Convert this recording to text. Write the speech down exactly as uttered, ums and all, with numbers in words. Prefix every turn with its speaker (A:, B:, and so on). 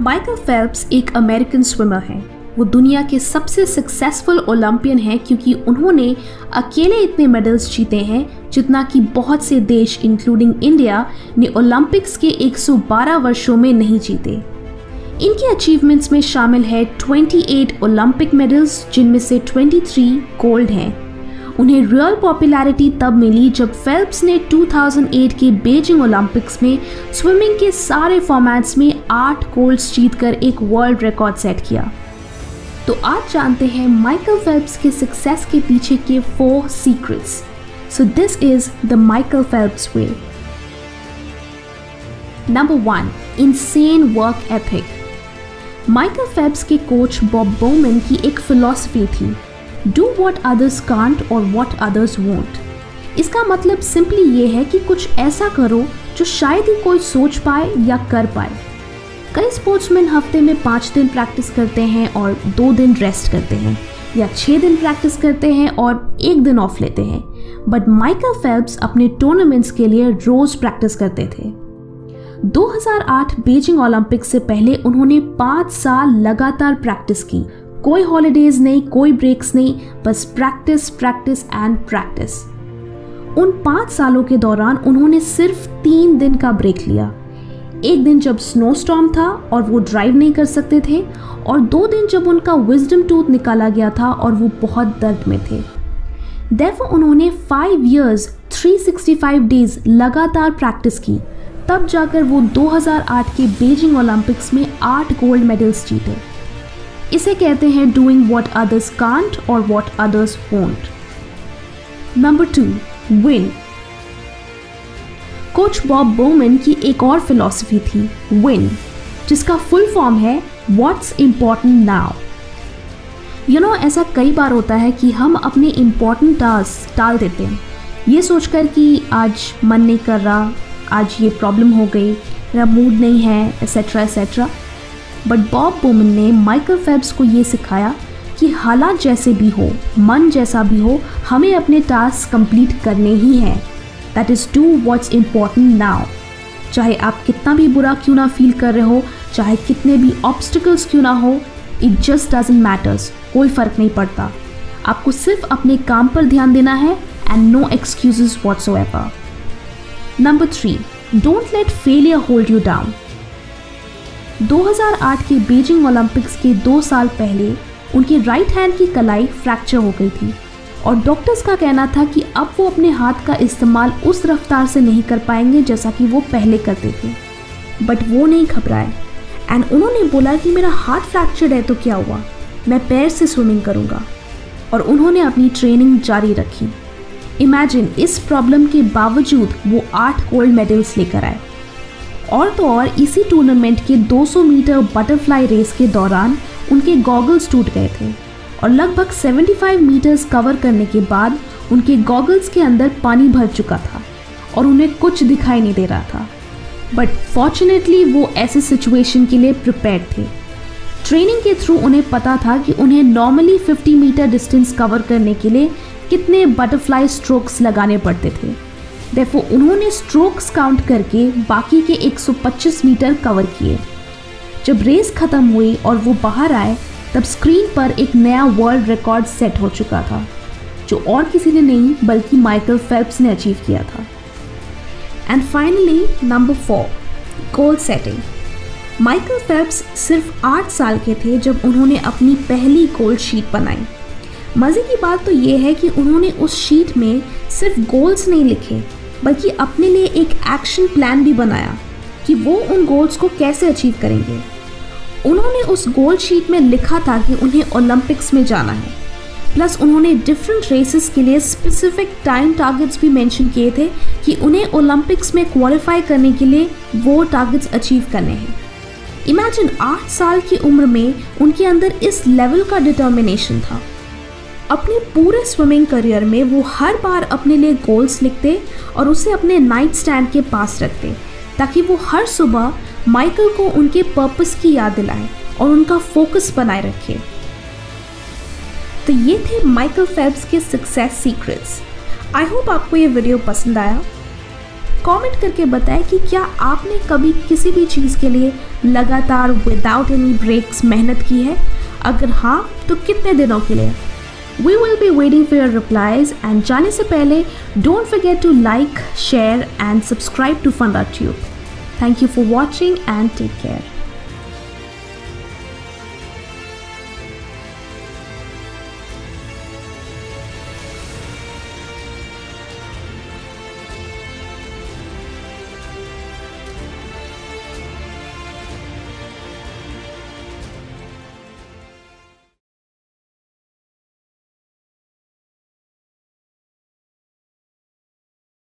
A: Michael Phelps एक American swimmer हैं। वो दुनिया के सबसे सक्सेसफुल ओलंपियन हैं क्योंकि उन्होंने अकेले इतने मेडल्स जीते हैं जितना कि बहुत से देश इंक्लूडिंग इंडिया ने ओलंपिक्स के एक सौ बारह वर्षों में नहीं जीते। इनके अचीवमेंट्स में शामिल है अट्ठाईस ओलंपिक मेडल्स, जिनमें से तेईस गोल्ड हैं। उन्हें रियल पॉपुलैरिटी तब मिली जब फेल्प्स ने दो हज़ार आठ के बीजिंग ओलंपिक्स में स्विमिंग के सारे फॉर्मेट्स में आठ गोल्ड्स जीतकर एक वर्ल्ड रिकॉर्ड सेट किया। तो आज जानते हैं माइकल फेल्प्स के सक्सेस के पीछे के four secrets. So this is the Michael Phelps way. Number one, insane work ethic. Michael Phelps के कोच बॉब बोमन की एक फिलॉसफी थी, डू वॉट अदर्स कांट और वॉट अदर्स वोंट। इसका मतलब सिंपली ये है कि कुछ ऐसा करो जो शायद ही कोई सोच पाए या कर पाए। कई स्पोर्ट्समैन हफ्ते में पाँच दिन प्रैक्टिस करते हैं और दो दिन रेस्ट करते हैं, या छः दिन प्रैक्टिस करते हैं और एक दिन ऑफ लेते हैं। बट माइकल फेल्प्स अपने टूर्नामेंट्स के लिए रोज प्रैक्टिस करते थे। दो हज़ार आठ बीजिंग ओलंपिक्स से पहले उन्होंने पाँच साल लगातार प्रैक्टिस की। कोई हॉलीडेज नहीं, कोई ब्रेक्स नहीं, बस प्रैक्टिस प्रैक्टिस एंड प्रैक्टिस। उन पाँच सालों के दौरान उन्होंने सिर्फ तीन दिन का ब्रेक लिया। एक दिन जब स्नो स्टॉर्म था और वो ड्राइव नहीं कर सकते थे, और दो दिन जब उनका विजडम टूथ निकाला गया था और वो बहुत दर्द में थे। देयरफॉर उन्होंने फाइव इयर्स तीन सौ पैंसठ डेज लगातार प्रैक्टिस की। तब जाकर वो दो हज़ार आठ के बीजिंग ओलंपिक्स में आठ गोल्ड मेडल्स जीते। इसे कहते हैं डूइंग व्हाट अदर्स कांट और what others won't. Number two, win. Coach Bob Bowman की एक और फिलॉसफी थी, विन, जिसका फुल फॉर्म है what's important now. You know, ऐसा कई बार होता है कि हम अपने इम्पॉर्टेंट टास्क टाल देते हैं, ये सोचकर कि आज मन नहीं कर रहा, आज ये प्रॉब्लम हो गई, मेरा मूड नहीं है, etcetera etcetera. But Bob Bowman ने माइकल फेल्प्स को ये सिखाया कि हालात जैसे भी हो, मन जैसा भी हो, हमें अपने टास्क कंप्लीट करने ही हैं। That is do what's important now. चाहे आप कितना भी बुरा क्यों ना फील कर रहे हो, चाहे कितने भी ऑब्स्टिकल्स क्यों ना हो, इट जस्ट डजंट मैटर्स। कोई फ़र्क नहीं पड़ता। आपको सिर्फ अपने काम पर ध्यान देना है and no excuses whatsoever. Number three, don't let failure hold you down. दो हज़ार आठ के बीजिंग ओलंपिक्स के दो साल पहले उनकी राइट हैंड की कलाई फ्रैक्चर हो गई थी और डॉक्टर्स का कहना था कि अब वो अपने हाथ का इस्तेमाल उस रफ्तार से नहीं कर पाएंगे जैसा कि वो पहले करते थे। बट वो नहीं घबराए एंड उन्होंने बोला कि मेरा हाथ फ्रैक्चर्ड है तो क्या हुआ, मैं पैर से स्विमिंग करूँगा। और उन्होंने अपनी ट्रेनिंग जारी रखी। इमेजिन, इस प्रॉब्लम के बावजूद वो आठ गोल्ड मेडल्स लेकर आए। और तो और इसी टूर्नामेंट के दो सौ मीटर बटरफ्लाई रेस के दौरान उनके गॉगल्स टूट गए थे और लगभग पचहत्तर मीटर्स कवर करने के बाद उनके गॉगल्स के अंदर पानी भर चुका था और उन्हें कुछ दिखाई नहीं दे रहा था। बट फॉर्चुनेटली वो ऐसे सिचुएशन के लिए प्रिपेयर्ड थे। ट्रेनिंग के थ्रू उन्हें पता था कि उन्हें नॉर्मली पचास मीटर डिस्टेंस कवर करने के लिए कितने बटरफ्लाई स्ट्रोक्स लगाने पड़ते थे। देयरफॉर उन्होंने स्ट्रोक्स काउंट करके बाकी के एक सौ पच्चीस मीटर कवर किए। जब रेस खत्म हुई और वो बाहर आए, तब स्क्रीन पर एक नया वर्ल्ड रिकॉर्ड सेट हो चुका था, जो और किसी ने नहीं बल्कि माइकल फेल्प्स ने अचीव किया था। And finally number four, goal setting. Michael Phelps सिर्फ आठ साल के थे जब उन्होंने अपनी पहली गोल्ड शीट बनाई। मज़े की बात तो ये है कि उन्होंने उस शीट में सिर्फ गोल्स नहीं लिखे, बल्कि अपने लिए एक एक्शन प्लान भी बनाया कि वो उन गोल्स को कैसे अचीव करेंगे। उन्होंने उस गोल शीट में लिखा था कि उन्हें ओलंपिक्स में जाना है, प्लस उन्होंने डिफरेंट रेसेस के लिए स्पेसिफिक टाइम टारगेट्स भी मेंशन किए थे कि उन्हें ओलंपिक्स में क्वालिफाई करने के लिए वो टारगेट्स अचीव करने हैं। इमेजिन, आठ साल की उम्र में उनके अंदर इस लेवल का डिटर्मिनेशन था। अपने पूरे स्विमिंग करियर में वो हर बार अपने लिए गोल्स लिखते और उसे अपने नाइट स्टैंड के पास रखते, ताकि वो हर सुबह माइकल को उनके पर्पस की याद दिलाए और उनका फोकस बनाए रखे। तो ये थे माइकल फेल्प्स के सक्सेस सीक्रेट्स। आई होप आपको ये वीडियो पसंद आया। कमेंट करके बताएं कि क्या आपने कभी किसी भी चीज़ के लिए लगातार विदाउट एनी ब्रेक्स मेहनत की है, अगर हाँ तो कितने दिनों के लिए। We will be waiting for your replies, and जाने से पहले don't forget to like, share and subscribe to FunRaTube. Thank you for watching and take care.